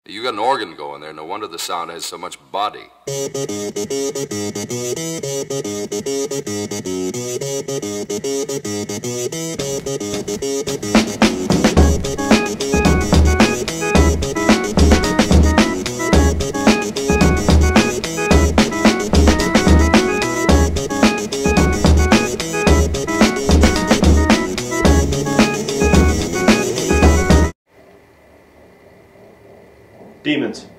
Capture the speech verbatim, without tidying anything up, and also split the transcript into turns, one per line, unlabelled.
You got an organ going there. No wonder the sound has so much body.
Demons.